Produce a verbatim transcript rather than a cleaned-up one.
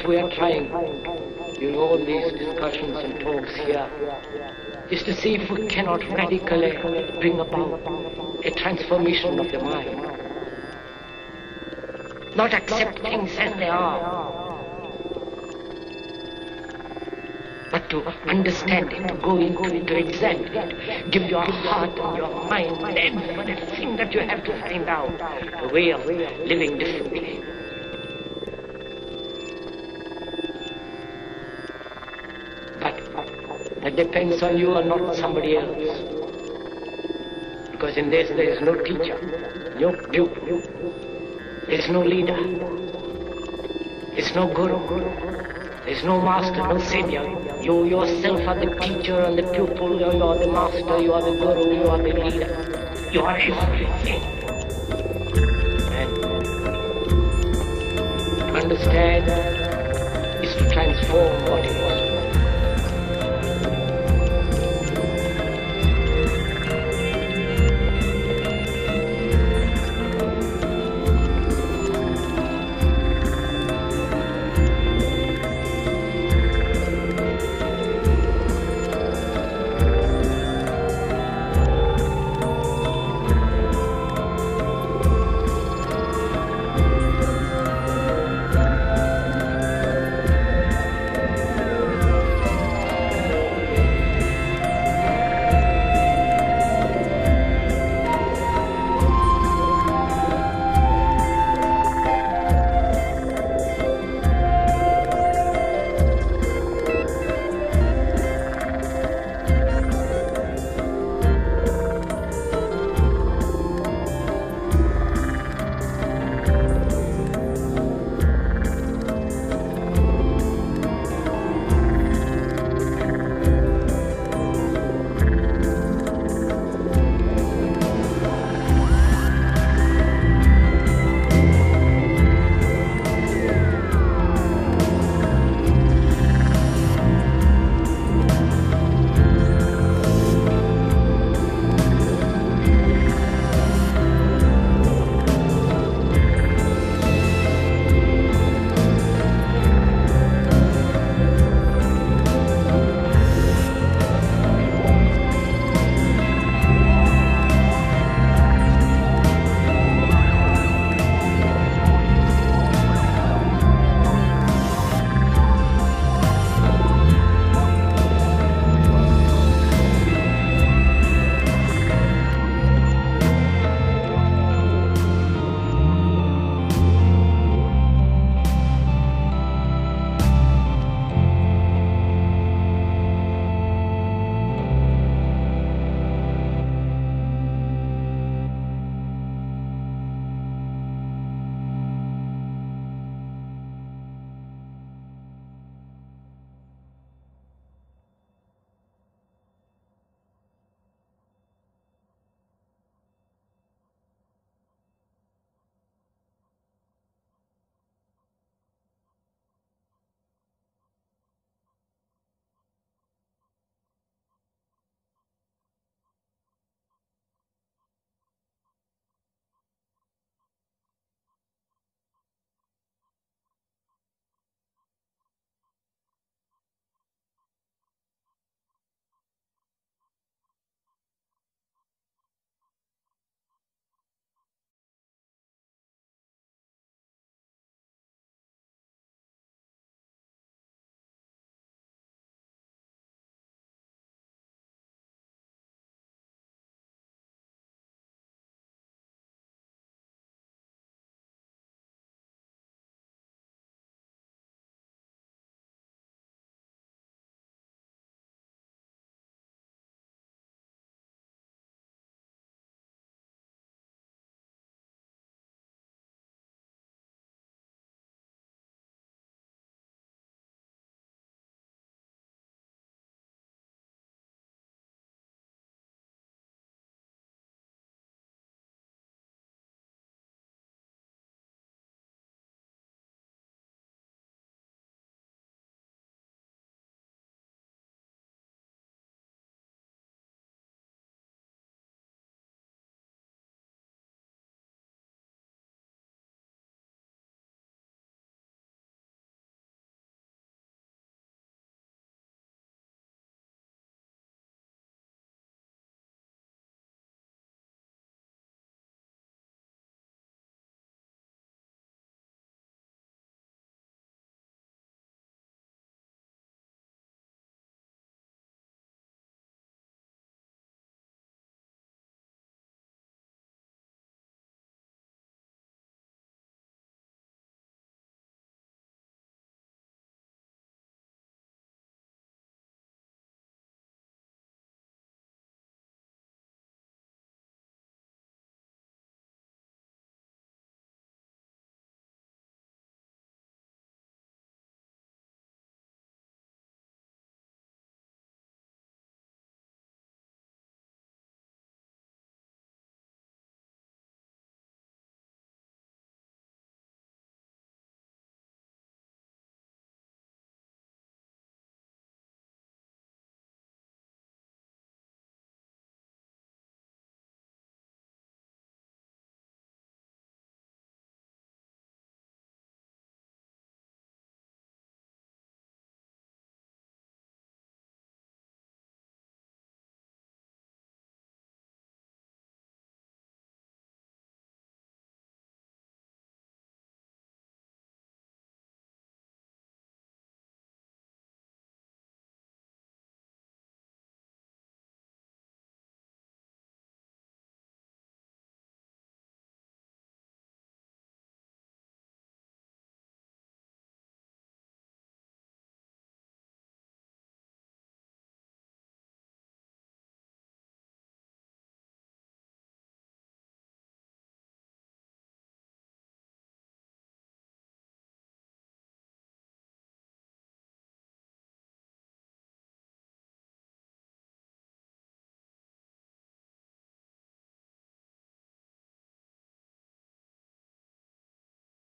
we are trying in all these discussions and talks here is to see if we cannot radically bring about a transformation of the mind. Not accept things as they are, but to understand it, to go into it, to examine it, give your heart and your mind and everything that you have to find out a way of living differently. But that depends on you and not somebody else. Because in this there is no teacher, no pupil, there is no leader, there is no guru, there is no master, no savior. You yourself are the teacher and the pupil, you are the master, you are the guru, you are the leader. You are everything. And to understand is to transform what it was.